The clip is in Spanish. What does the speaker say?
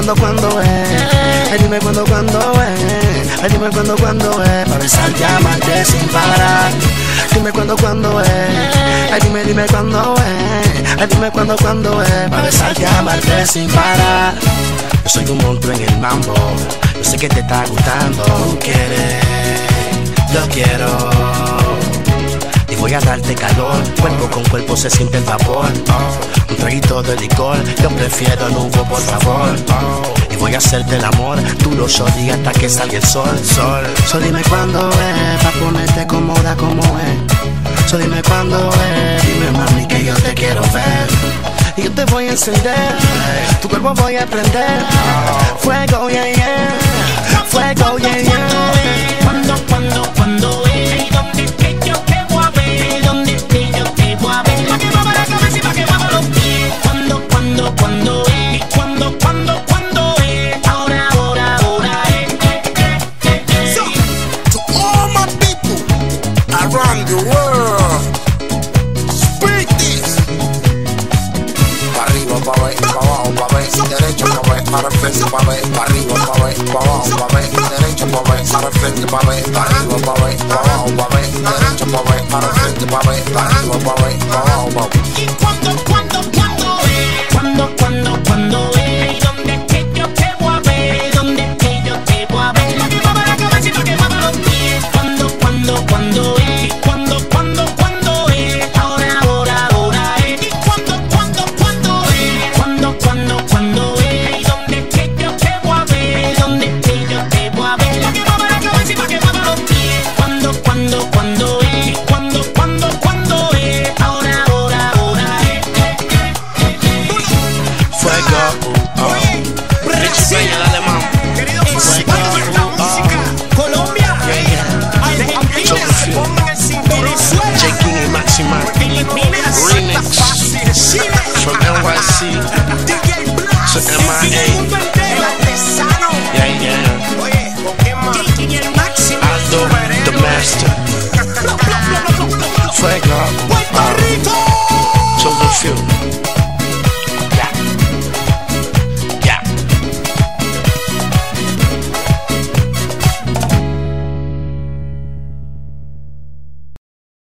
cuándo es. Ay, dime cuándo es. Ay, dime cuándo es. Para besar, llamarte sin parar. Dime cuándo es. Ay, dime cuándo es. Ay, dime cuándo es. Para besar, llamarte sin parar. Yo soy un monstruo en el mambo. Yo sé que te está gustando. Tú quieres, yo quiero. Y voy a darte calor, cuerpo con cuerpo se siente el vapor. Un traguito de licor, yo prefiero el Hugo, por favor. Y voy a hacerte el amor, duro y hasta que salga el sol. Sol, dime cuándo es, pa' ponerte cómoda como es. Sol, dime cuándo es, dime mami que yo te quiero ver. Y yo te voy a encender, tu cuerpo voy a prender. Fuego, yeah, yeah. Fuego, yeah, yeah. Cuando es, ¿dónde que yo te voy a ver? ¿Dónde que yo te voy a ver? Pa' que mueva la cabeza y pa' que mueva los pies. Cuando es, cuando es. Ahora es. So, to all my people around the world, speak this. Pa' arriba, pa' ver, pa' abajo, pa' ver, derecho, pa' ver, para frente, pa' ver, pa' arriba, pa' ver, pa' abajo, pa' ver, derecho, pa' ver, para frente, pa' ver, pa' arriba, pa' ver, pa' abajo, pa' ver, derecho, pa' ver, para frente, pa' ver, pa' arriba, pa' ver, pa' abajo, pa' ver.